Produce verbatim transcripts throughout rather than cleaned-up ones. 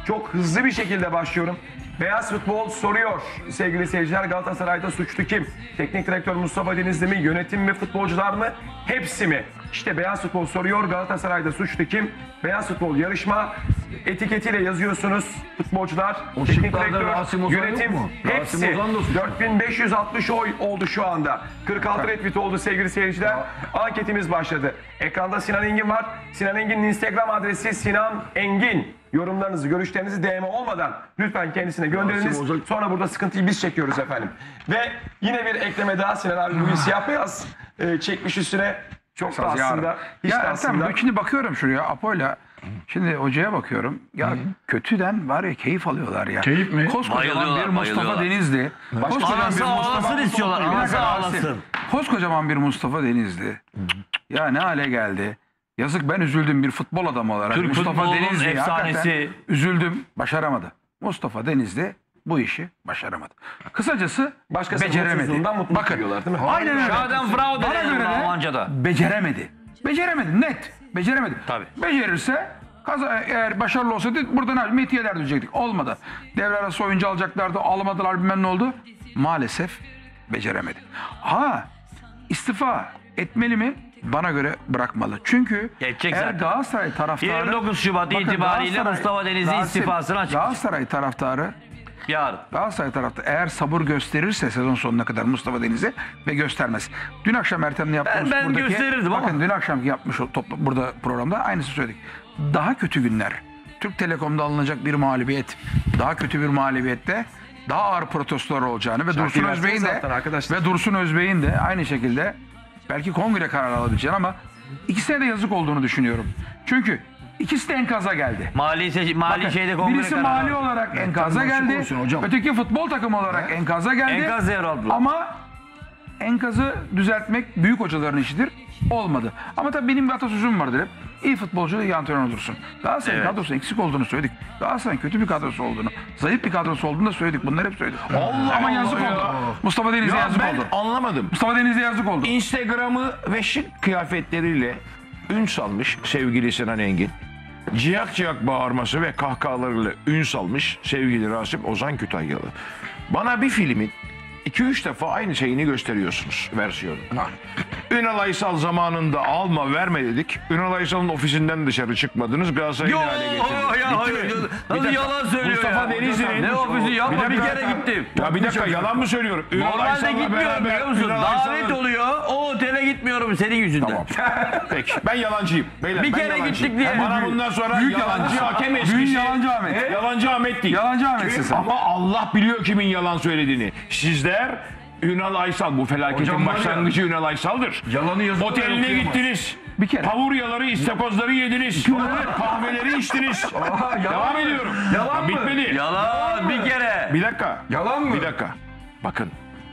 çok hızlı bir şekilde başlıyorum. Beyaz Futbol soruyor sevgili seyirciler, Galatasaray'da suçlu kim? Teknik direktör Mustafa Denizli mi? Yönetim mi? Futbolcular mı? Hepsi mi? İşte Beyaz Futbol soruyor, Galatasaray'da suçlu kim? Beyaz Futbol yarışma etiketiyle yazıyorsunuz futbolcular, O teknik şıklarda direktör, Rasim Ozan yönetim, yok mu? hepsi. Rasim Ozan da suçlu. dört bin beş yüz altmış oy oldu şu anda. kırk altı retweet oldu sevgili seyirciler. Anketimiz başladı. Ekranda Sinan Engin var. Sinan Engin'in Instagram adresi Sinan Engin. Yorumlarınızı, görüşlerinizi D M olmadan lütfen kendisine gönderiniz. Sonra burada sıkıntıyı biz çekiyoruz efendim. Ve yine bir ekleme daha, Sinan abi bugün siyah beyaz e, çekmiş üstüne. Çok da aslında. Hiç Ya de aslında. Ertem, şimdi bakıyorum şuraya Apo'yla. Şimdi hocaya bakıyorum. Ya kötüden var ya keyif alıyorlar ya. Keyif mi? Koskocaman Bayılıyorlar, bir Mustafa bayılıyorlar. Denizli. Koskocaman Anası ağlasın istiyorlar. Bir dakika, Anası Rasim. ağlasın. Koskocaman bir Mustafa Denizli. Ya ne hale geldi. Yazık, ben üzüldüm bir futbol adamı olarak. Türk Mustafa futbolunun Denizli efsanesi. hakikaten üzüldüm. Başaramadı. Mustafa Denizli bu işi başaramadı. Kısacası Başkası beceremedi. mutsuzluğundan mutluluk Bakın, duyuyorlar değil mi? aynen öyle. Şaden Frau Bana göre dedi de Almanca'da. beceremedi. Beceremedi, net. Beceremedi. Tabii. Becerirse, kaza, eğer başarılı olsaydı buradan metiyeler diyecektik. Olmadı. Devre arası oyuncu alacaklardı, alamadılar, bilmem ne oldu. Maalesef beceremedi. Ha, istifa etmeli mi? Bana göre bırakmalı. Çünkü Edecek eğer zaten. Galatasaray taraftarı... yirmi dokuz Şubat Bakın, itibariyle Galatasaray- Mustafa Denizli Rasim, istifasını açıklayacak. Galatasaray taraftarı Yarın. Galatasaray taraftarı eğer sabır gösterirse sezon sonuna kadar Mustafa Denizli ve göstermez. Dün akşam Ertem'le yaptığımız Ben- ben buradaki... gösterirdim ama. Bakın dün akşamki yapmış o toplu, burada programda aynısı söyledik. Daha kötü günler. Türk Telekom'da alınacak bir mağlubiyet. Daha kötü bir mağlubiyette daha ağır protestolar olacağını ve Dursun versene Özbey'in de zaten arkadaşlar. ve Dursun Özbey'in de aynı şekilde belki kongre kararı alabileceğini ama ikisine de yazık olduğunu düşünüyorum. Çünkü ikisi de enkaza geldi. Mali, seçim, mali Bakın, şeyde kongre birisi kararı mali aldı. olarak enkaza açık geldi. olsun hocam. Öteki futbol takımı olarak enkaza geldi. Enkaz devraldılar. Ama enkazı düzeltmek büyük hocaların işidir. Olmadı. Ama tabii benim bir atasözüm vardır hep. İyi futbolcu iyi antrenör olursun. Galatasaray'ın Evet. kadrosu eksik olduğunu söyledik. Galatasaray'ın kötü bir kadrosu olduğunu, zayıf bir kadrosu olduğunu da söyledik. Bunları hep söyledik. Allah Ama Allah yazık ya. oldu. Mustafa Denizli'ye Ya yazık ben oldu. anlamadım. Mustafa Denizli'ye yazık oldu. Instagram'ı ve şık kıyafetleriyle ün salmış sevgili Sinan Engin. Ciyak ciyak bağırması ve kahkahalarıyla ün salmış sevgili Rasim Ozan Kütahyalı. Bana bir filmin iki üç defa aynı şeyini gösteriyorsunuz versiyonu. Ünal Aysal zamanında alma verme dedik. Ünal Aysal'ın ofisinden dışarı çıkmadınız. Galatasaray'ı Yo ne hale getirdiniz. ya Bitti hayır. mi? Nasıl dakika. yalan söylüyor Mustafa ya. Denizli'nin... Ne ofisi yapma, bir kere gittim. Ya bir dakika yalan mı söylüyorum? Ünal Normalde Aysal'la gitmiyorum biliyor musun? Ünal Davet Aysal'ın- oluyor. O otele gitmiyorum senin yüzünden. Tamam. Peki ben yalancıyım. Beyler, Bir ben kere yalancıyım. gittik diye. Bana Büyük- bundan sonra büyük yalancı yalancı. hakem eskisi. Büyük yalancı Ahmet. Yalancı Ahmet değil. Yalancı Ahmet'sin sen. Ama Allah biliyor kimin yalan söylediğini. Sizler Ünal Aysal, bu felaketin Hocam var ya, başlangıcı Ünal Aysal'dır. Yalanı yazıp Oteline okuyamaz. gittiniz. Bir kere. Pavuryaları, istakozları yediniz. Kahveleri içtiniz. Devam ediyorum. Yalan Ya mı? bitmedi. Yalan bir kere. Bir dakika. Yalan mı? Bir dakika. Bakın.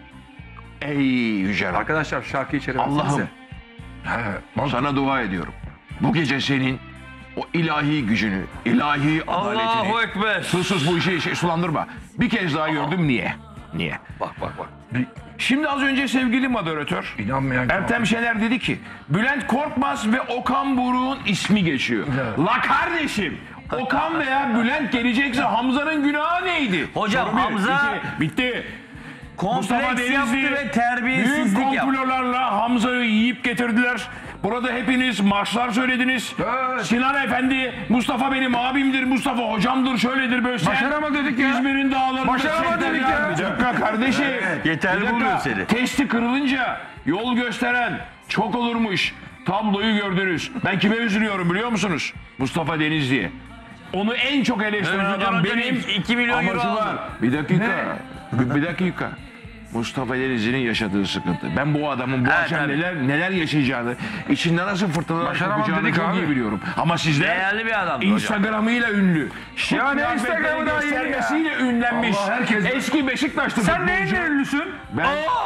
Ey Yüce Rabbim. Arkadaşlar şarkı içeri Allah'ım sana dua ediyorum. Bu gece senin o ilahi gücünü, ilahi Allahu adaletini... Ekber. Sus sus bu işi şey, sulandırma. Bir kez daha gördüm niye? Niye? Bak bak bak. Şimdi az önce sevgili moderatör İnanmayan Ertem Şener dedi ki Bülent Korkmaz ve Okan Buruk'un ismi geçiyor. La kardeşim Okan veya Bülent gelecekse Hamza'nın günahı neydi? Hocam, Soru bir, Hamza- iki, bitti. Kompleks yaptı ve büyük terbiyesizlik yaptı. komplolarla Hamza'yı yiyip getirdiler. Burada hepiniz marşlar söylediniz. Evet. Sinan Efendi, Mustafa benim abimdir, Mustafa hocamdır, şöyledir böyle. Sen Başaramadı dedik ya. İzmir'in dağlarında. Başaramadı sen- dedik ya. Bir dakika kardeşim. Yeterli Bir dakika. bulmuyor seni. Testi kırılınca yol gösteren çok olurmuş. Tabloyu gördünüz. Ben kime üzülüyorum biliyor musunuz? Mustafa Denizli'ye. Onu en çok eleştiren Özgür adam Hoca'nın benim. iki milyon Ama euro şu aldı. var. Bir dakika. Bir, bir dakika. Mustafa Denizli'nin yaşadığı sıkıntı. Ben bu adamın bu Evet, akşam tabii. neler neler yaşayacağını, içinde nasıl fırtınalar Başaramam kopacağını dedik çok abi. iyi biliyorum. Ama sizler Değerli bir adamdı hocam. Instagram'ıyla ünlü. Şık Ya ne kıyafetleri Instagram'ı da iyi ya? göstermesiyle ünlenmiş. Allah herkes- Eski Beşiktaşlı Sen futbolcu. neyin ünlüsün? Ben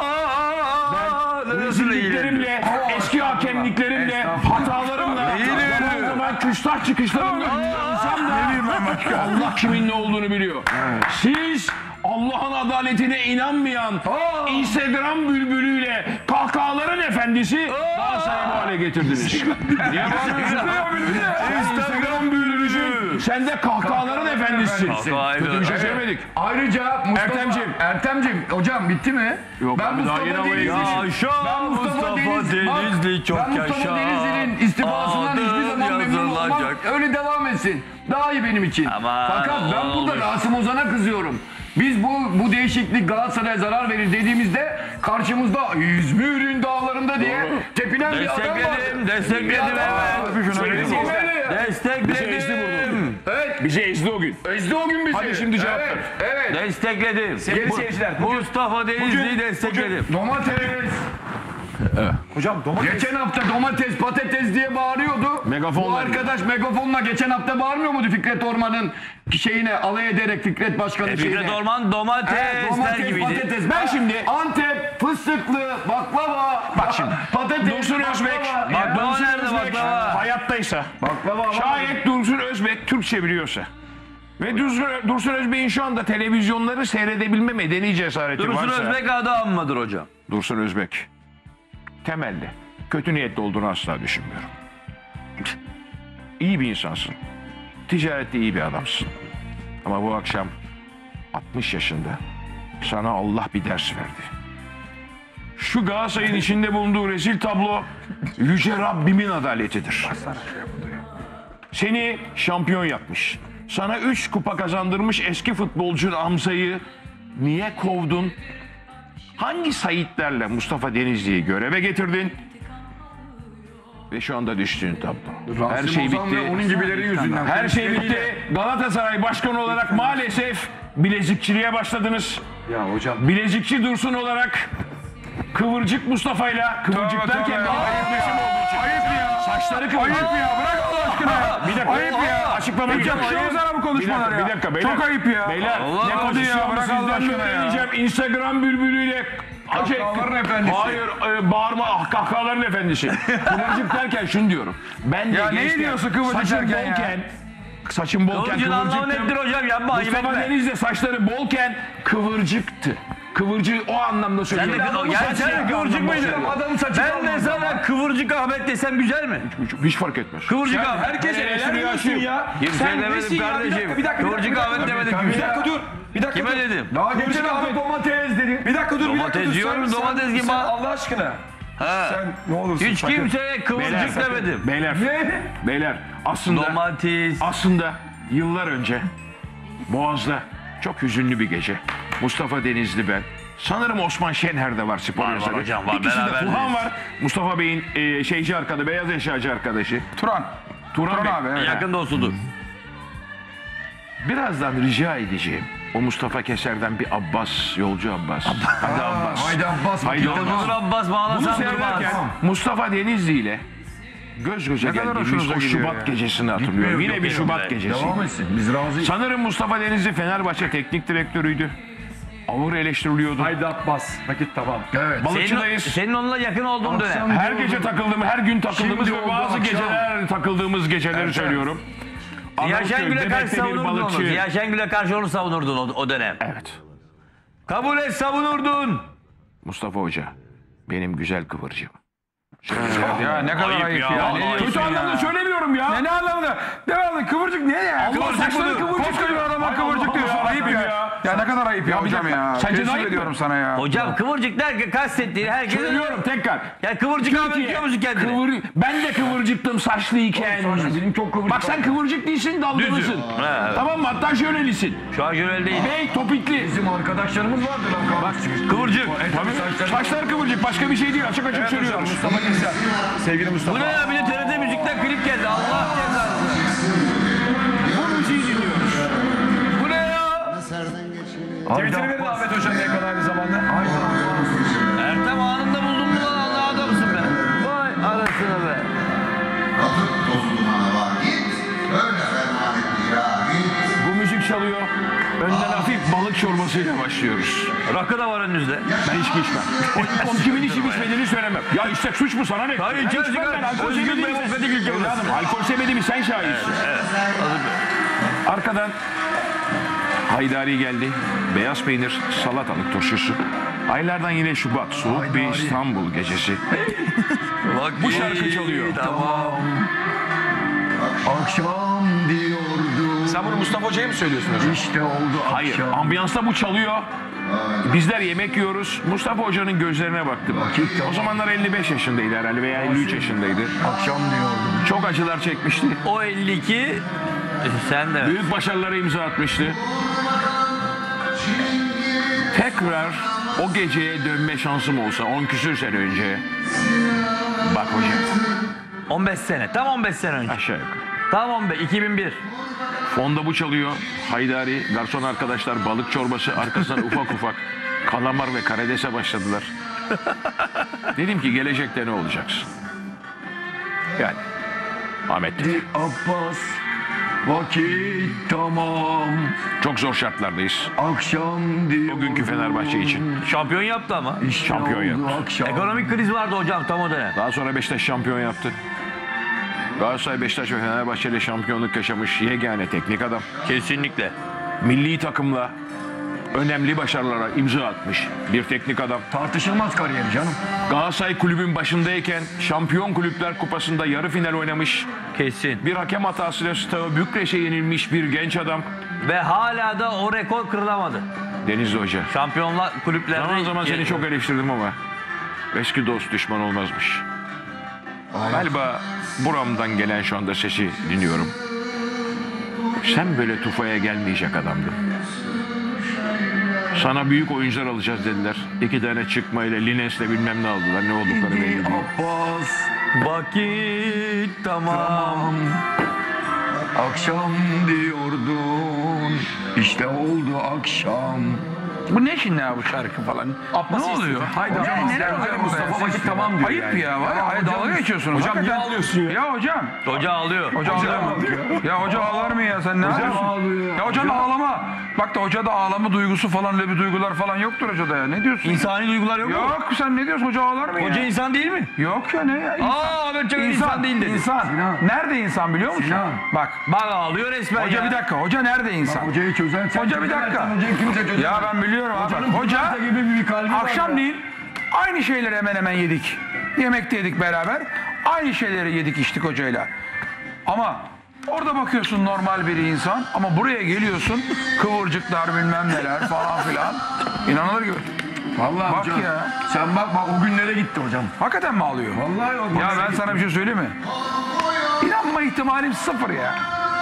Ben rezilliklerimle, eski hakemliklerimle, hatalarımla, zaman zaman küstah çıkışlarımla ünlensem de Allah kimin ne olduğunu biliyor. Siz Allah'ın adaletine inanmayan Instagram bülbülüyle kahkahaların efendisi Galatasaray'ı bu hale getirdiniz. Niye bağırıyorsun? Instagram bülbülüsün. Sen de kahkahaların efendisisin. Kötü bir şey söylemedik. Ayrıca Mustafa Ertemciğim. Ertemciğim hocam bitti mi? Yok ben abi, daha Mustafa yeni havaya Denizli. girmişim. Ben Mustafa, Deniz, bak, Denizli çok ben Mustafa yaşa. Denizli'nin istifasından hiçbir Adın zaman memnun olmam. yazılacak. Öyle devam etsin. Daha iyi benim için. Aman, Fakat ben burada olur. Rasim Ozan'a kızıyorum. Biz bu bu değişiklik Galatasaray'a zarar verir dediğimizde karşımızda İzmir'in dağlarında diye tepinen bir adam var. Destekledim, destekledim Bir adam evet. var. Söyledim. O böyle. Destekledim. Evet. Bizi ezdi o gün. Ezdi o gün bizi. Hadi şimdi cevap evet, ver. Evet. Destekledim. Sevgili Bu- seyirciler, bugün- Mustafa Denizli'yi destekledim. Domates. Hocam domates. Geçen hafta domates, patates diye bağırıyordu. Megafonla Bu arkadaş megafonla geçen hafta bağırmıyor muydu Fikret Orman'ın şeyine alay ederek Fikret Başkan'ın şeyine? Fikret Orman domatesler Evet, domates, gibiydi. patates. Ben şimdi- Antep, fıstıklı, baklava. Bak şimdi. Patates, Dursun Özbek. baklava. Baklava Dursun nerede Özbek baklava? hayattaysa, Baklava ama- şayet Dursun Özbek Türkçe biliyorsa ve Dursun, Dursun Özbek'in şu anda televizyonları seyredebilme medeni cesareti Dursun varsa... Özbek adam mıdır hocam? Dursun Özbek temelde kötü niyetli olduğunu asla düşünmüyorum. İyi bir insansın. Ticarette iyi bir adamsın. Ama bu akşam altmış yaşında sana Allah bir ders verdi. Şu Galatasaray'ın içinde bulunduğu rezil tablo Yüce Rabbimin adaletidir. Seni şampiyon yapmış. Sana üç kupa kazandırmış eski futbolcun Hamza'yı niye kovdun? Hangi sayitlerle Mustafa Denizli'yi göreve getirdin? Ve şu anda düştüğün tablo. Her Rasim şey Ozan bitti. ve onun gibileri yüzünden. Her şey bitti. Galatasaray Başkanı olarak maalesef bilezikçiliğe başladınız. Ya hocam. Bilezikçi Dursun olarak Kıvırcık Mustafa'yla Kıvırcık Tövbe derken tövbe. bir ayıp resim olduğu için. Ayıp ya. Saçları kıvırcık. Ayıp ya. Bırak Allah aşkına ya. Bir dakika. Ayıp ya. Açıklama Hiç yapacağım. yakışıyor mu sana bu konuşmalar Bir dakika, ya? bir dakika, beyler. Çok ayıp ya. Beyler Allah ne Allah. konuşuyor Bırak sizden Allah mi aşkına ya. öğreneceğim? Instagram bülbülüyle Şey, Kahkahaların efendisi. Hayır, e, bağırma, ah, kahkahaların efendisi. Kıvırcık derken şunu diyorum. Ben de Ya ne gençken, diyorsun kıvırcık saçım derken ya? bolken, saçım bolken Kıvırcığın anlamı nedir kıvırcıktım. hocam? Yapma ayıp Mustafa etme. Deniz'de saçları bolken kıvırcıktı. Kıvırcığı o anlamda Sen söylüyorum. de Adamın yani saçı sen yok kıvırcık anlamda mıydın? söylüyorum. Adamın saçı Ben de kalmadı sana Kıvırcık Ahmet desem güzel mi? Hiç, hiç fark etmez. Kıvırcık Ahmet. Herkese Ben neler eleştiri diyorsun yaşıyorum. ya? Kimseye Sen demedim nesin ya? Bir kardeşim. dakika, bir dakika, bir Kıvırcık dakika, Ahmet bir dakika. demedim. Bir dakika dur. Bir dakika Kime dur. dedim? Daha Kıvırcık geçen hafta Ahmet. domates dedi. Bir dakika dur, bir dakika Domates dur. diyorum, Sen- domates sen- gibi sen ha. Allah aşkına. Ha. Sen ne olursun Hiç sakın. kimseye kıvırcık Beyler, demedim. Beyler, Ne? beyler aslında Domates. aslında yıllar önce Boğaz'da çok hüzünlü bir gece. Mustafa Denizli ben. Sanırım Osman Şenher de var spor Var, var yazarı. hocam, var. İkisi de Beraberiz. Fuhan var. Mustafa Bey'in e, şeyci arkadaşı, beyaz eşyacı arkadaşı. Turan. Turan, Turan Bey. abi. Evet. Yakın dostudur. Birazdan rica edeceğim. O Mustafa Keser'den bir Abbas, yolcu Abbas. Hadi Abbas. Haydi Abbas. Haydi Haydi Abbas. Dur Abbas Bunu bağlasan durmaz. seyrederken Mustafa Denizli ile göz göze Ne kadar geldiğimiz hoşunuza o gidiyor Şubat ya. gecesini hatırlıyorum. Yine bir gitmiyor Şubat bile. gecesi. Devam etsin. Biz razıyız. Sanırım Mustafa Denizli Fenerbahçe teknik direktörüydü. Ağır eleştiriliyordu. Haydi Abbas. Vakit tamam. Evet. Senin, Balıkçıdayız. senin onunla yakın olduğun dönem. Akşam- Her gece takıldığım, her gün takıldığımız Şimdi ve oldu bazı akşam. geceler takıldığımız geceleri söylüyorum. Ziya Arnavutköy, Şengül'e karşı Demet'te bir savunurdun onu. balıkçı. Ziya Şengül'e karşı onu savunurdun o, o dönem. Evet. Kabul et savunurdun. Mustafa Hoca. Benim güzel kıvırcığım. Ya ne kadar Ayıp ayıp ya, ya. vallahi Ne ayıp diyorsun Kötü ya? anlamda söylemiyorum ya. Ne ne anlamda? Devamlı kıvırcık ne ya? Allah Kıvırcık saçları budur. kıvırcık Koskoca diyor. adama Hay kıvırcık Allah diyorsun. ya, Ayıp ya. ya. Ya ne kadar ayıp ya bir hocam dakika. ya. Sence de Teessüf ayıp mı? ediyorum sana ya. Hocam kıvırcık derken kastettiğin herkes... Söylüyorum tekrar. Ya kıvırcık Ahmet diyor musun kendine? Kıvır, ben de kıvırcıktım saçlıyken. Benim çok kıvırcık. Bak sen kıvırcık değilsin, dalgalısın. Düzüm. Ha, evet. Tamam mı? Hatta şöylelisin. Şu an şöyle değil. Bey topikli. Bizim arkadaşlarımız vardı lan. Bak. Kıvırcık. Tabii. Saçlar kıvırcık. Başka bir şey değil. Açık açık söylüyoruz. Mustafa Keser. Sevgili Mustafa. Bu ne ya? Bir de T R T Müzik'ten klip geldi. Allah cezanı. Bu müziği dinliyoruz. Bu ne ya? Twitter'ı verin Ahmet Hoca'nın ekrana aynı zamanda. Ertem anında buldun mu lan? Allah adamsın be. Vay arasına be. Bu müzik çalıyor. Önden hafif balık çorbasıyla başlıyoruz. Rakı da var önünüzde. Ben içki içmem. O, o kimin içip içmediğini söylemem. Ya işte suç mu sana ne? Hayır, Ben içer, içmem içer. ben. Alkol Özgür sevmediğimi demokratik sen. ülke burası. Evladım, alkol sevmediğimi sen şahitsin. Arkadan Haydari geldi. Beyaz peynir, salatalık turşusu. Aylardan yine Şubat. Soğuk bir İstanbul gecesi. Bak, Bu şarkı iyi, çalıyor. Tamam. Akşam diyordu. Sen bunu Mustafa Hoca'ya mı söylüyorsun hocam? İşte oldu Hayır, akşam. ambiyansta bu çalıyor. Bizler yemek yiyoruz. Mustafa Hoca'nın gözlerine baktım. O zamanlar elli beş yaşındaydı herhalde veya elli üç yaşındaydı. Akşam diyordum. Çok acılar çekmişti. O elli iki sen de. Büyük başarılara imza atmıştı. Tekrar o geceye dönme şansım olsa on küsür sene önce. Bak hocam on beş sene. Tam on beş sene önce. aşağı yukarı. Tam on beş. iki bin bir. Fonda bu çalıyor. Haydari, garson arkadaşlar balık çorbası arkasından ufak ufak kalamar ve karidese başladılar. Dedim ki gelecekte ne olacaksın? Yani Ahmet Abbas vakit tamam. çok zor şartlardayız. Akşam diyor. Bugünkü Fenerbahçe için. Şampiyon yaptı ama. İşte şampiyon oldu yaptı. akşam. Ekonomik kriz vardı hocam tam o dönem. Daha sonra Beşiktaş şampiyon yaptı. Galatasaray, Beşiktaş ve Fenerbahçe ile şampiyonluk yaşamış yegane teknik adam. Kesinlikle. Milli takımla önemli başarılara imza atmış bir teknik adam. Tartışılmaz kariyeri canım. Galatasaray kulübün başındayken Şampiyon Kulüpler Kupası'nda yarı final oynamış. Kesin. Bir hakem hatasıyla Steaua Bükreş'e yenilmiş bir genç adam. Ve hala da o rekor kırılamadı. Denizli Hoca. Şampiyonlar kulüplerde... Zaman zaman seni çok eleştirdim ama eski dost düşman olmazmış. Galiba buramdan gelen şu anda sesi dinliyorum. Sen böyle tufaya gelmeyecek adamdın. Sana büyük oyuncular alacağız dediler. İki tane çıkmayla Lines'le bilmem ne aldılar. Ne oldukları belli değil. Abbas Vakit tamam. tamam. Akşam diyordun. İşte oldu akşam. Bu ne şimdi ya bu şarkı falan? ne oluyor? Haydi Hocam, hocam, neler Mustafa, oluyor Mustafa burada? vakit tamam diyor Ayıp yani. ya var ya. Hayır, dalga geçiyorsunuz. Hocam niye Hakikaten. ağlıyorsun ya? Ya hocam. Hoca ağlıyor. Hoca ağlıyor mu? Ya hoca ağlar mı ya sen ne yapıyorsun? ağlıyor. Ya hocanın ağlama. Bak da hocada ağlama duygusu falan öyle bir duygular falan yoktur hocada ya. Ne diyorsun? İnsani duygular yok mu? Yok sen ne diyorsun? Hoca ağlar mı ya? Hoca insan değil mi? Yok ya ne ya? İnsan. Aa Ahmet Çakar insan, değil dedi. İnsan. Nerede insan biliyor musun? Sinan. Bak. Bak ağlıyor resmen Hoca ya. bir dakika. Hoca nerede insan? Hocayı çözen sen. Hoca bir dakika. Hocayı kimse çözemez. Ya ben biliyorum abi. Hocanın Hoca pırlanta gibi bir kalbi var ya. akşamleyin aynı şeyleri hemen hemen yedik. Yemek de yedik beraber. Aynı şeyleri yedik içtik hocayla. Ama orada bakıyorsun normal bir insan ama buraya geliyorsun kıvırcıklar bilmem neler falan filan. İnanılır gibi. Vallahi Bak hocam. ya. Sen bak bak o günlere gitti hocam. Hakikaten mi ağlıyor? Vallahi o Ya günlere ben gitti. sana bir şey söyleyeyim mi? İnanma ihtimalim sıfır ya.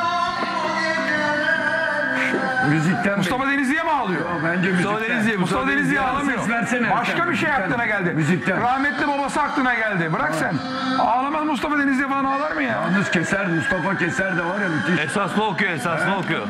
Müzikten Mustafa Denizli'ye mi ağlıyor? bence müzikten. Mustafa Denizli, Mustafa Denizli'ye ağlamıyor. Ses versene. Başka bir şey aklına geldi. Müzikten. Rahmetli babası aklına geldi. Bırak sen. Ağlamaz Mustafa Denizli'ye falan ağlar mı ya? Yalnız Keser, Mustafa Keser de var ya müthiş. Esaslı okuyor esaslı okuyor.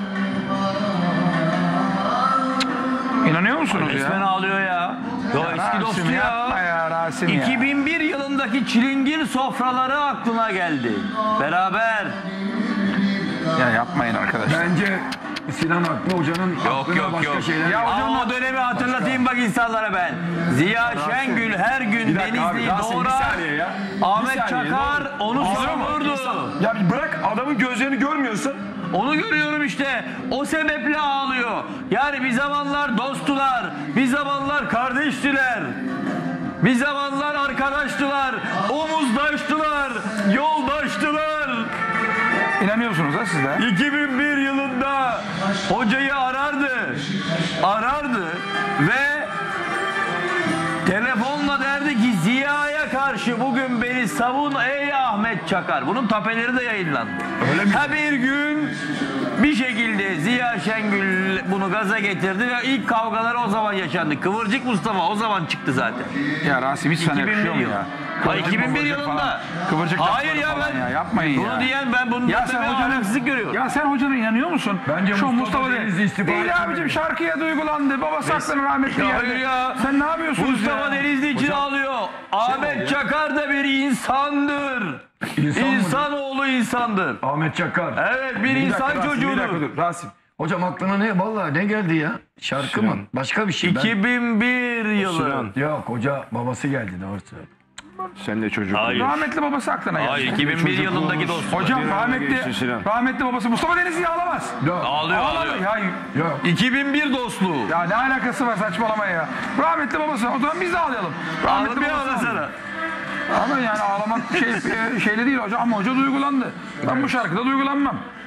İnanıyor musunuz Resmen ya? ağlıyor ya. Yo eski Rasim dostu yapma ya. ya Rasim ya. iki bin bir yılındaki çilingir sofraları aklına geldi. Beraber. Ya yapmayın arkadaşlar. Bence Sinan haklı hocanın aklına yok, başka yok. şeyler. Ya hocam Ama o dönemi hatırlatayım bak insanlara ben. Ziya Şengül her gün Bir dakika abi, Denizli'yi Rasim, bir doğrar. saniye ya. Bir Ahmet saniye, ne Çakar olur? onu Ağlıyor mu? savurdu. Ya bir bırak adamın gözlerini görmüyorsun. Onu görüyorum işte. O sebeple ağlıyor. Yani bir zamanlar dosttular. Bir zamanlar kardeştiler. Bir zamanlar arkadaştılar. Omuzdaştılar. Yoldaştılar. İnanıyorsunuz ha siz de. iki bin bir yılında hocayı arardı. Arardı ve telefonla derdi ki Ziya'ya karşı bugün beni savun ey Ahmet Çakar. Bunun tapeleri de yayınlandı. Öyle mi? Ha bir gün bir şekilde Ziya Şengül bunu gaza getirdi ve ilk kavgalar o zaman yaşandı. Kıvırcık Mustafa o zaman çıktı zaten. Ya Rasim hiç sana iki bin bir yakışıyor mu yıl. ya? Hayır Kıvırcık iki bin bir mıvırcık yılında. falan. Kıvırcık Hayır ya lafları ben falan ya. Yapmayın bunu ya. diyen ben bunu Ya sen hocanın haksızlık görüyorum. Ya sen hocanın inanıyor musun? Bence Şu Mustafa Mustafa Denizli Denizli istifa değil etmeli. abicim şarkıya duygulandı. Babası aklına rahmetli Ya hayır geldi. ya. Sen ne yapıyorsunuz Mustafa ya? Denizli için ağlıyor. Ahmet Çakar da bir insandır. İnsan mıdır? İnsanoğlu insandır. Ahmet Çakar. Evet bir, Bir insan dakika Rasim, bir dakika çocuğudur. dur. Rasim. Hocam aklına ne? Vallahi ne geldi ya? Şarkı mı? Başka bir şey. Ben... iki bin bir yılı. Sinan. Yok hoca babası geldi doğrusu. Sen de çocuk. Hayır. Rahmetli babası aklına geldi. Hayır iki bin bir yılındaki dostum. Hocam Bir arada rahmetli, geçti Sinan. rahmetli babası Mustafa Denizli ağlamaz. Yok. Ağlıyor Ağlamıyor. ağlıyor. Ya, Yok. iki bin bir dostluğu. ya ne alakası var saçmalama ya. Rahmetli babası. O zaman biz de ağlayalım. Rahmetli Ağlamıyor babası ağlasana. ağlıyor. Ama yani ağlamak şey, e, şeyle değil hocam ama hoca duygulandı. Ben bu şarkıda duygulanmam.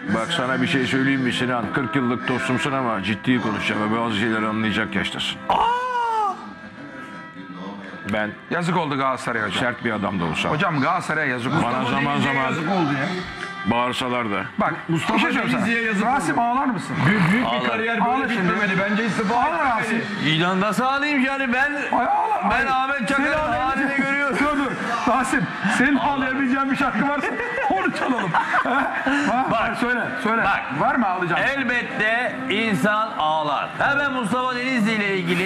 Bak sana bir şey söyleyeyim mi Sinan? kırk yıllık dostumsun ama ciddi konuşacağım ve bazı şeyleri anlayacak yaştasın. Ben Yazık oldu Galatasaray'a hocam. sert bir adam da olsam. Hocam Galatasaray'a yazık oldu. Bana zaman zaman oldu ya. bağırsalar da. Bak Mustafa bir şey söyleyeyim Denizli'ye sana. yazık Rasim ağlar mısın? Büyük, büyük Ağlar. bir kariyer Ağlar böyle şimdi. bitmemeli. Bence istifa Ağlar Rasim. İlan nasıl ağlayayım yani ben Ay ağlar. ben Ay. Ahmet Çakar'ın Seni ağlayabileceğin- halini görüyorum. Dur dur. Rasim senin ağlayabileceğin bir şarkı varsa onu çalalım. Ha? Var, var, söyle söyle. Bak. Var mı ağlayacağın? Elbette insan ağlar. Hemen Mustafa Denizli ile ilgili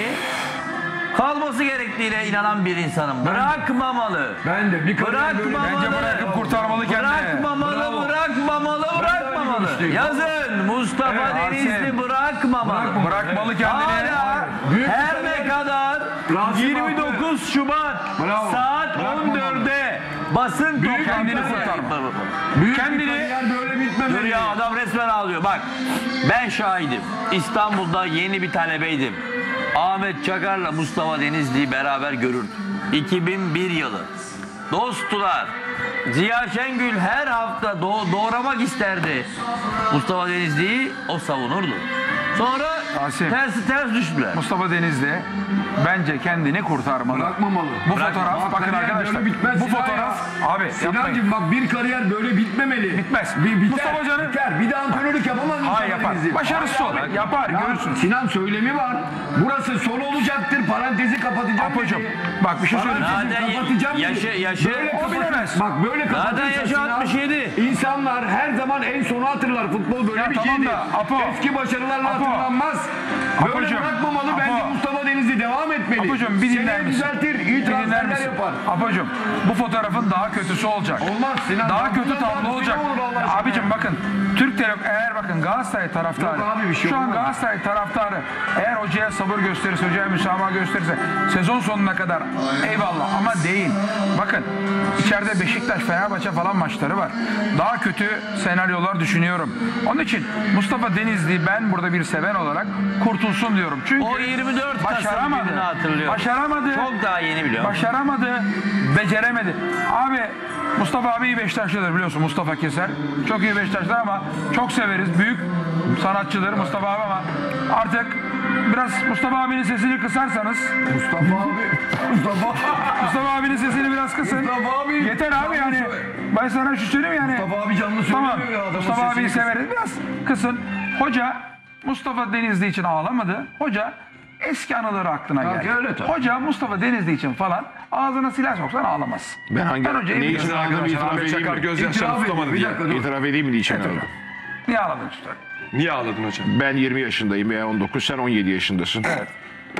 kalması gerektiğine inanan bir insanım. Bırakmamalı. Ben de bir kariyer böyle. Bırakmamalı. Bence bırakıp kurtarmalı kendini. Bırakmamalı, Bravo. bırakmamalı, bırakmamalı. görüşteyim. Yazın Mustafa Evet, Denizli Rasim. bırakmamalı. Bırakmalı kendini. Hala Büyük bir her kariyer. ne kadar Rasim yirmi dokuz Şubat Bravo. saat on dörtte basın kendini toplantısı. kurtarma. Büyük Kendini- bir kariyer böyle bitmemeli. Dur ya adam resmen ağlıyor. Bak ben şahidim. İstanbul'da yeni bir talebeydim. Ahmet Çakar'la Mustafa Denizli'yi beraber görürdüm. iki bin bir yılı. Dosttular. Ziya Şengül her hafta doğ- doğramak isterdi. Mustafa Denizli'yi o savunurdu. Sonra Rasim. ters ters düştüler. Mustafa Denizli bence kendini kurtarmalı. Bırakmamalı. Bu Bırak- fotoğraf Bak, bakın kariyer arkadaşlar. böyle bitmez Bu Sinan fotoğraf ya. abi yapmayın. Sinancığım bak bir kariyer böyle bitmemeli. Bitmez. Bir, biter, Mustafa Hoca'nın- biter. Bir de antrenörlük yapamaz mı? Hayır yapar. Başarısız olur. Yapar Ya, görürsün. Sinan söylemi var. Burası son olacaktır. Parantezi kapatacağım. Apocuğum dedi. bak bir şey söyleyeyim. Parantezi Zaten kapatacağım. yaşı- dedi. yaşı- Böyle O kapat- bilemez. Bak böyle kapatırsa yaşı Sinan, altmış yedi. İnsanlar her zaman en sonu hatırlar. Futbol böyle Ya bir tamam şeydir. da, Apo. Eski başarılarla Apo. hatırlanmaz. Böyle Apocuğum, bırakmamalı. Apo. Bence Mustafa Denizli devam etmeli. Apocuğum bir dinler Seneye misin? düzeltir. İyi Bir dinler transferler misin? yapar. Apocuğum bu fotoğrafın daha kötüsü olacak. Olmaz Sinan. Daha Ya kötü bundan tablo daha olacak. kötü olur Allah aşkına Abicim ya. bakın Türk Telekom eğer bakın Galatasaray taraftarı Yok abi, bir şey şu an olmaz. Galatasaray taraftarı eğer hocaya sabır gösterirse hocaya müsamaha gösterirse sezon sonuna kadar eyvallah ama değil. Bakın içeride Beşiktaş Fenerbahçe falan maçları var. Daha kötü senaryolar düşünüyorum. Onun için Mustafa Denizli ben burada bir seven olarak kurtulsun diyorum. Çünkü O yirmi dört Kasım başaramadı. gününü hatırlıyorum. Başaramadı. Çok daha yeni biliyorum. Başaramadı, beceremedi. Abi Mustafa abi iyi Beşiktaşlıdır biliyorsun Mustafa Keser. Çok iyi Beşiktaşlı ama çok severiz. Büyük sanatçıdır Mustafa abi ama artık biraz Mustafa abinin sesini kısarsanız Mustafa abi. Mustafa. Mustafa abinin sesini biraz kısın. Mustafa abi. Yeter abi yani. Ben sana şu söyleyeyim yani. Mustafa abi canlı Tamam. söylemiyor ya. Adamın Mustafa sesini abiyi kısın. severiz. Biraz kısın. Hoca Mustafa Denizli için ağlamadı. Hoca eski anıları aklına Ya, geldi. öyle tabii. Hoca Mustafa Denizli için falan ağzına silah soksan ağlamaz. Ben hangi hocayı ne için biliyorum. ağladığımı itiraf Ahmet edeyim Çakar mi? gözyaşlarını İtiraf tutamadı edeyim, bir diye. dakika dur. İtiraf edeyim mi diye için ağladım. Niye ağladın işte? Niye ağladın hocam? Ben yirmi yaşındayım veya on dokuz, sen on yedi yaşındasın. Evet.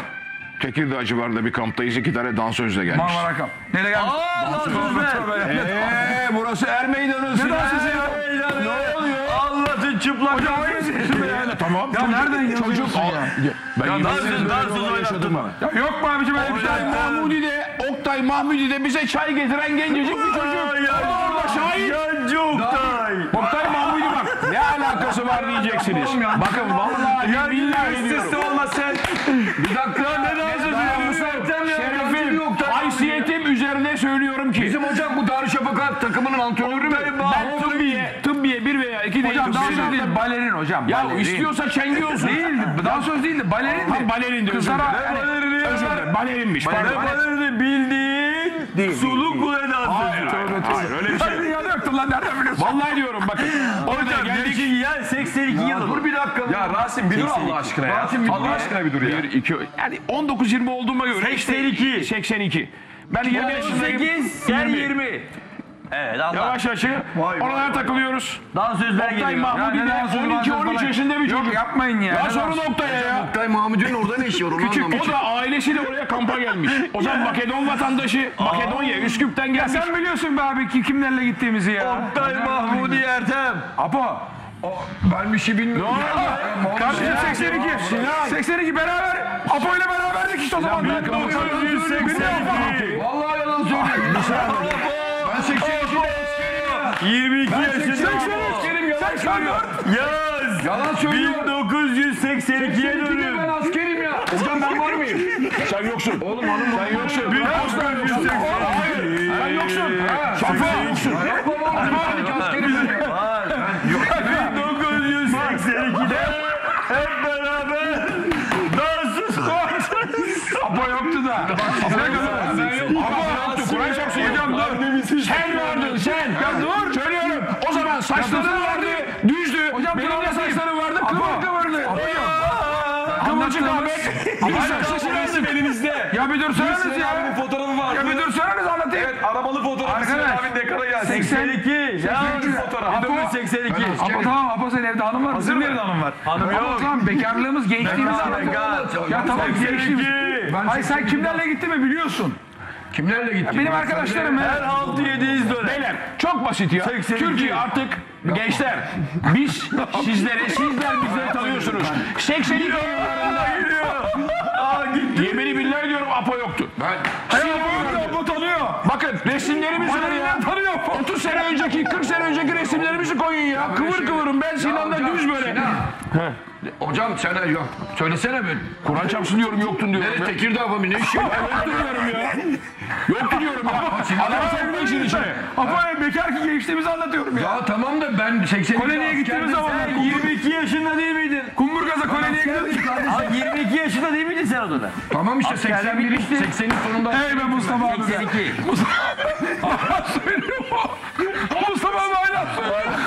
Tekirdağ civarında bir kamptayız. İki tane dansözle gelmiş. Marmara Kamp. Nereye gelmiş? Aa, dansözler. Eee burası Er Meydanı. Ne dansözü ya? Ne oluyor? Anlatın çıplak. Hocam aynısı şimdi yani. Tamam. Ya nereden yazıyorsun ya? Ben yirmi dansöz- senedir dansöz orada yaşadım ha. Ya yok mu abicim öyle bir şey? Oktay Mahmudi'de, Oktay Mahmudi'de bize çay getiren gencecik bir çocuk. Orada şahit. Yancı Oktay. Oktay Mahmudi bak. Ne alakası var diyeceksiniz. Bakın vallahi billahi diyorum. olmasın. Bir dakika. Ne Şerefim, haysiyetim üzerine söylüyorum ki. Bizim hocam bu Darüşşafaka takımının antrenörü mü? Ben tıbbiye, tıbbiye bir veya iki değil. Hocam tıbbiye dansöz değil, zaten- balerin hocam. Ya balerin. istiyorsa çengi olsun. Değil, dansöz değil de balerin Ha de. balerin de özür Kızlara dilerim. yani- Özür dilerim. Balerinmiş. Pardon. Balerinin bildiğin suluk kule Hayır, dansözü. hayır, hayır, öyle bir şey. Sen dünyada yoktun lan nereden biliyorsun? Vallahi diyorum bakın. Orada Hocam geldik. ya seksen iki yılı. Dur bir dakika. Ya Rasim bir dur Allah aşkına ya. Rasim bir dur Allah ya. aşkına bir dur ya. Bir, iki, yani on dokuz yirmi olduğuma göre. seksen iki. seksen iki. Ben yirmi yaşındayım. on sekiz, sen yirmi. Evet Allah. Yavaş yavaş. Oralara takılıyoruz. Dansözler Oktay geliyor. Mahmudi Ya ne de dansözü, on iki dansöz on üç falan. yaşında bir Yok çocuk. yapmayın ya. Ya Ne sorun dansöz? Oktay'a ya. Oktay Mahmudi'nin orada ne işi var onu anlamadım. O da ailesiyle oraya kampa gelmiş. O zaman Makedon vatandaşı. Makedonya, Üsküp'ten gelmiş. Sen biliyorsun be abi ki kimlerle gittiğimizi ya. Oktay Mahmudi Ertem. Apo. Ben bir şey bilmiyorum. Kardeşim seksen iki. seksen iki beraber. Apo ile beraberdik işte o zaman. bin dokuz yüz seksen iki. Vallahi yalan söylüyorum. Ben seksen ikide yirmi iki yaşında. askerim yalan söylüyor. Yaz. Yalan söylüyor. bin dokuz yüz seksen ikiye dönün. Ben askerim ya. Hocam ben var mıyım? Sen yoksun. Oğlum hanım Sen yoksun. bin dokuz yüz seksen iki. Sen yoksun. Şafa yoksun. Yapma oğlum. Ben askerim. bin dokuz beraber dansöz Apo yoktu da. Apo yoktu. Apo yoktu. Kur'an çarpsın hocam dur. Sen vardın sen. Ya dur. Söylüyorum. O zaman saçların vardı. Düzdü. Hocam Benim de dur, saçlarım vardı. Apo. Kıvır kıvırdı. Kıvırcık Ahmet. Ama Resim elimizde. ya bir dursanız Sinan ya. abinin fotoğrafı var. Ya bir dursanız anlatayım. Evet, arabalı fotoğrafı Sinan Arkadaş, abinin ekrana gelsin. seksen iki. Ya fotoğraf. bin dokuz yüz seksen iki. Apo tamam Apo senin evde hanım var. Hazır mı? Bizim evde hanım var. Hanım Ama yok. tamam bekarlığımız gençliğimiz Bekar, anlatıyor. bekar. Ya tamam gençliğimiz. Ben Hayır sen kimlerle gittin mi biliyorsun. kimlerle gittim? Benim arkadaşlarım Her he. altı yedi yüz dönem. Beyler çok basit ya. seksen iki. Türkiye artık gençler biz sizleri sizler bizleri tanıyorsunuz. seksen iki yıllarında yemini billahi diyorum Apo yoktu. Ben Apo tanıyor. Bakın resimlerimiz var ya. Tanıyor. otuz sene önceki kırk sene önceki resimlerimizi koyun ya. Kıvır kıvırım ben Sinan'la hocam, düz böyle. Sinan. Hocam sen yok. Söylesene bir. Kur'an çarpsın diyorum yoktun diyorum. Nereye ya. Tekirdağ mı ne işi? Yoktu diyorum ya. Yoktu diyorum ya. Adam sen işin içine. Apo bekar ki gençliğimizi anlatıyorum ya. Ya tamam da ben seksen iki Koloniye gittiğimiz zamanlar yirmi iki yaşında değil miydin? Kumburgaz'a koloniye gittik. Abi yirmi iki yaşında değil miydin sen o dönem? Tamam işte Askerlik seksen bir bitmişti. seksenin sonunda. Hey be Mustafa abi be. seksen iki. Hala söylüyor mu? Mustafa abi hala söylüyor.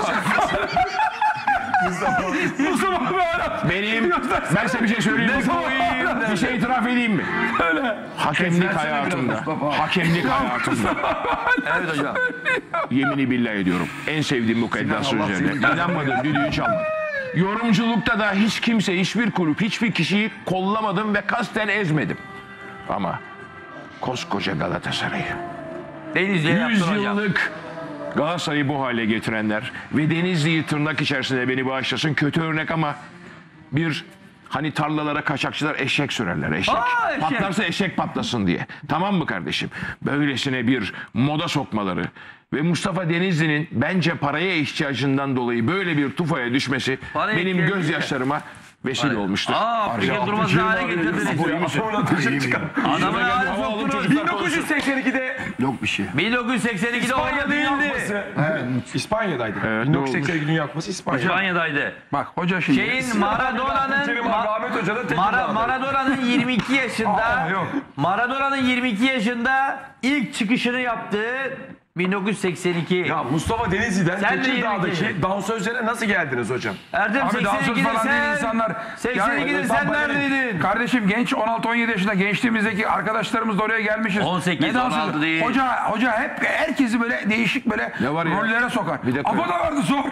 Mustafa abi hala. Benim, ben size bir şey söyleyeyim mi? Bir şey itiraf edeyim mi? Öyle. Hakemlik hayatımda, hakemlik hayatımda, Evet hocam. yemini billahi ediyorum, en sevdiğim mukaddes üzerine. İnanmadım, düdüğü çalmadım. Yorumculukta da hiç kimse, hiçbir kulüp, hiçbir kişiyi kollamadım ve kasten ezmedim. Ama koskoca Galatasaray'ı, Denizli'ye yüz yaptın hocam. yıllık Galatasaray'ı bu hale getirenler ve Denizli'yi tırnak içerisinde beni bağışlasın kötü örnek ama bir hani tarlalara kaçakçılar eşek sürerler eşek. Aa, eşek. Patlarsa eşek patlasın diye. Tamam mı kardeşim? Böylesine bir moda sokmaları ve Mustafa Denizli'nin bence paraya ihtiyacından dolayı böyle bir tufaya düşmesi Paraya benim ihtiyacı gözyaşlarıma vesile olmuştur. Aa, fikir durmaz hale getirdiniz. Sonra taşı çıkan. Adamın hale soktunuz. bin dokuz yüz seksen ikide Yok bir şey. bin dokuz yüz seksen ikide İspanya orada Dünya değildi. Kupası. İspanya'daydı. Evet, bin dokuz yüz seksen iki Dünya Kupası İspanya. İspanya'daydı. Bak hoca şimdi. Şeyin Maradona'nın Terim Ma- abi, Ahmet Hoca da Tekirdağ'da. Mara, Maradona'nın yirmi iki yaşında yok. Maradona'nın yirmi iki yaşında ilk çıkışını yaptığı bin dokuz yüz seksen iki. Ya Mustafa Denizli'den Sen de yirmi Tekirdağ'daki iki. dansözlere nasıl geldiniz hocam? Erdem Abi dansöz seksen ikide falan değil sen insanlar. seksen ikide Yani- sen neredeydin? Kardeşim genç on altı on yedi yaşında gençliğimizdeki arkadaşlarımız da oraya gelmişiz. on sekiz, Ne dansözü? on altı değil. Hoca hoca hep herkesi böyle değişik böyle Ne var ya? rollere sokar. Bir dakika. Apo da vardı sor.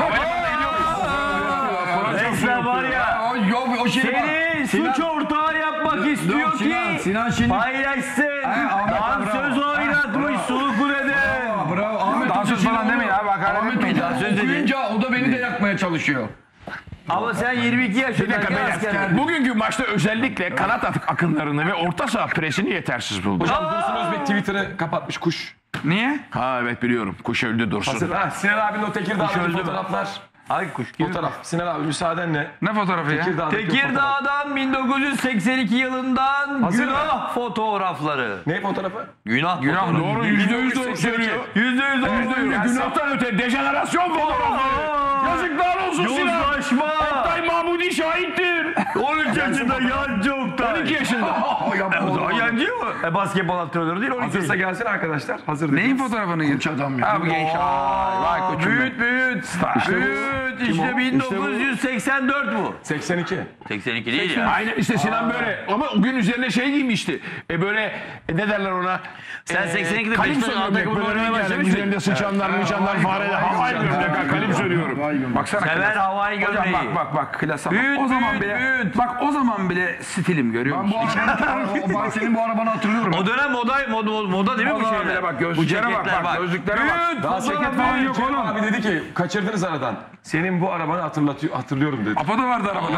Resmen var ya. O, yok o şey var. Seni Sinan- suç ortağı yapmak istiyor Yok, Sinan, ki Sinan şimdi- paylaşsın. Ahmet, Dansöz bravo. oynatmış Sukule'de. Bravo. Ahmet Dansöz Hoca falan şimdi demeyin onu- abi, hakaret Ahmet etmeyin. Hoca Dansöz dedi. okuyunca o da beni de yakmaya çalışıyor. Ama sen yirmi iki Bir dakika yaşındayken beyler. askerdin. Bugünkü maçta özellikle kanat at- akınlarını ve orta saha presini yetersiz buldum. Hocam Dursun Özbek Twitter'ı kapatmış kuş. Niye? Ha evet biliyorum. Kuş öldü Dursun. Hazır. Ha, Sinan abinin o Tekirdağ'daki öldü mü? fotoğraflar. Ay kuş gibi. Fotoğraf. Sinan abi müsaadenle. Ne fotoğrafı ya? Tekirdağ'daki fotoğraf. Tekirdağ'dan bin dokuz yüz seksen iki yılından Hazır günah fotoğrafları. Ne fotoğrafı? Günah, Günah fotoğrafı. Doğru yüzde yüz doğru söylüyor. Yüzde yüz doğru Yüzde söylüyor. yüz günahtan öte dejenerasyon fotoğrafları. Yazıklar olsun Sinan. Yozlaşma. Oktay Mahmudi şahittir. on üç yaşında yancı Oktay. on iki yaşında. Yancı mı? E, basketbol antrenörü değil on iki Hazırsa yaşında. gelsin arkadaşlar. Hazır Neyin dediniz. fotoğrafını gir? Adam ya. Abi genç. Ay, vay koçum. Büyüt büyüt. Büyüt. İşte bin dokuz yüz seksen dört bu. seksen iki. seksen iki değil ya. Aynen işte Sinan böyle. Ama o gün üzerine şey giymişti. E böyle e, ne derler ona? Sen E, seksen ikide kalipso Beşiktaş gömlek takımında böyle oynamaya rengarenk, başlamıştın. üzerinde sıçanlar, mıçanlar, fareler. Havai gömlek ha, kalipso diyorum. Baksana. Sever klas. havai Hocam gömleği. bak bak bak klasa bak. Büyüt, O zaman büyüt, bile büyüt. bak o zaman bile stilim görüyor Ben musun? bu arabanı, ben senin bu arabanı hatırlıyorum. O dönem moda, moda, moda değil mi bu Moda şeyler? bile bak, Bu gözlüklere bak, ceketler bak, gözlüklere bak. Büyüt, Daha fotoğraf ceket falan falan yok yok oğlum. Abi dedi ki kaçırdınız aradan. Senin bu arabanı hatırlatıyor, hatırlıyorum dedi. Apo da vardı arabada.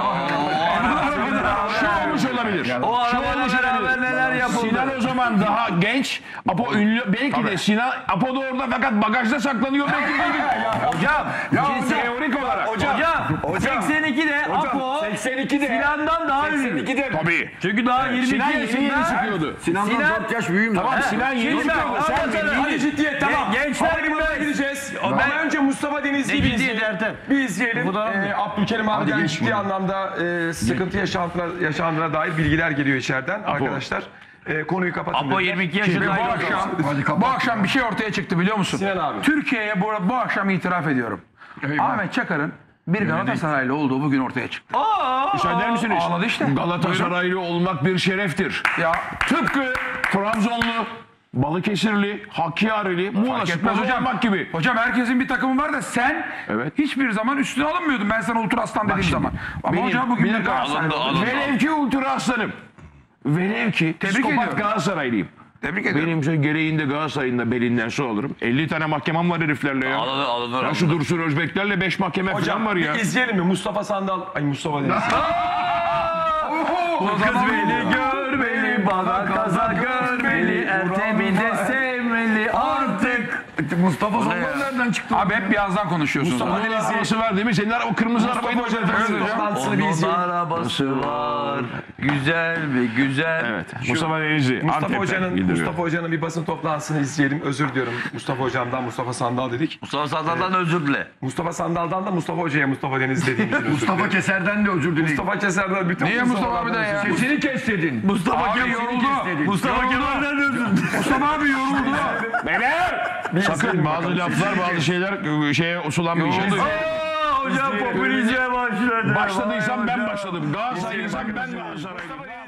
Şu olmuş olabilir. O arabayla olmuş beraber olabilir. neler yapıldı? Sinan o zaman daha genç. Apo ünlü. Belki de Sinan Apo da orada fakat bagajda saklanıyor. Belki de Hocam, ya teorik olarak. hocam, seksen ikide Apo seksen ikide. Sinan'dan daha ünlü. seksen ikide. Tabii. Çünkü daha yirmi iki Sinan yeni yeni yaşında. çıkıyordu. Sinan'dan Sinan- dört yaş büyüğüm. Tamam ben. Sinan yeni Şimdi ben- çıkıyordu. Sen Hadi belli. Hadi ciddiyet tamam. Gençler Havalimanına gibi- gideceğiz. O Ama ben- önce Mustafa Denizli'yi Ne bir ciddiyet izleyelim. Ertem? Bir izleyelim. Bu da- Ee, Abdülkerim abiden geç ciddi bunu. anlamda e, sıkıntı yaşandığına, yaşandığına dair bilgiler geliyor içeriden arkadaşlar. E, konuyu kapatın. Apo dediler. yirmi iki Bu yaşında. akşam, Hadi kapat. bu akşam bir şey ortaya çıktı biliyor musun? Sinan abi. Türkiye'ye bu, bu akşam itiraf ediyorum. Eyvah. Ahmet Çakar'ın bir Galatasaraylı olduğu bugün ortaya çıktı. Müsaade eder misiniz? Ağladı işte. Galatasaraylı olmak bir şereftir. Ya Tıpkı Trabzonlu, Balıkesirli, Hakkari'li, Muğla fark etmez Sporlu hocam. olmak gibi. Hocam herkesin bir takımı var da sen Evet. hiçbir zaman üstüne alınmıyordun. Ben sana Ultra Aslan dediğim şimdi, zaman. Ama benim- hocam bugün bir bir dakika, Galatasaraylı alındı, oldu. alındı. Velev ki Ultra Aslanım. Velev ki Tebrik psikopat ediyorum. Galatasaraylıyım. Tebrik ediyorum. Benim şey gereğinde Galatasaray'ın da belinden su alırım. elli tane mahkemem var heriflerle ya. Alınır alınır. Ya şu Dursun Özbeklerle beş mahkeme falan Hocam var ya. bir izleyelim mi? Mustafa Sandal. Ay Mustafa Deniz. Kız beni görmeli, bana kaza görmeli, Ertem'i de sevmeli artık. Mustafa Sandal nereden çıktı? Abi hep birazdan konuşuyorsunuz. Mustafa Abi. Onun arabası var değil mi? Senin araba kırmızı arabayı da Hoca hocam. basın toplantısını bir Onun izleyelim. arabası var, güzel ve güzel. Evet. Mustafa Denizli. Mustafa Antep'ten Hoca'nın bildiriyor. Mustafa Hoca'nın bir basın toplantısını izleyelim. Özür diliyorum. Mustafa Hocam'dan Mustafa Sandal dedik. Mustafa Sandal'dan özür dile. Mustafa Sandal'dan da Mustafa Hoca'ya Mustafa Deniz dediğim için özür Mustafa dilerim. Keser'den de özür dileyin. Mustafa Keser'den bütün Niye Mustafa abi de ya? Sesini kes dedin. Mustafa Abi yoruldu. Mustafa Kemal'den özür dile. Mustafa abi yoruldu. Beyler! Sakın bazı laflar, bazı şeyler şeye usulanmayacak. Hocam popülizme başladı. Başladıysam ben başladım. Galatasaraylıysan ben Galatasaraylıyım.